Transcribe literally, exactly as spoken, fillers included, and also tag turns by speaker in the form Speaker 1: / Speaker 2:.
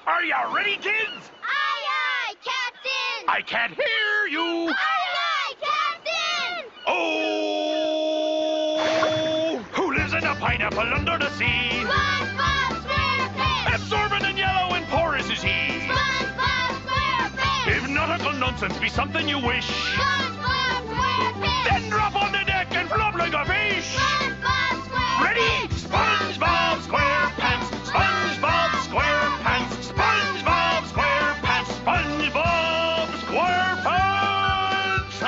Speaker 1: Are you ready, kids?
Speaker 2: Aye, aye, Captain!
Speaker 1: I can't hear you.
Speaker 2: Aye, aye, Captain!
Speaker 1: Oh! Who lives in a pineapple under the sea?
Speaker 2: SpongeBob SquarePants!
Speaker 1: Absorbent and yellow and porous is he.
Speaker 2: SpongeBob SquarePants!
Speaker 1: If nautical nonsense be something you wish,
Speaker 2: SpongeBob SquarePants!
Speaker 1: then drop on the deck and flop like a fish.
Speaker 2: SpongeBob SquarePants!
Speaker 1: Ready? SpongeBob SquarePants! SpongeBob SquarePants! SpongeBob SquarePants! SpongeBob SquarePants!